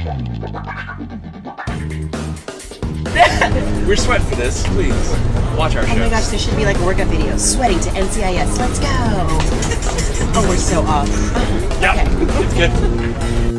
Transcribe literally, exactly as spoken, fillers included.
We're sweating for this. Please watch our show. Oh my gosh, there should be like a workout video. Sweating to N C I S. Let's go. Oh, we're so off. Yeah, Okay. it's good.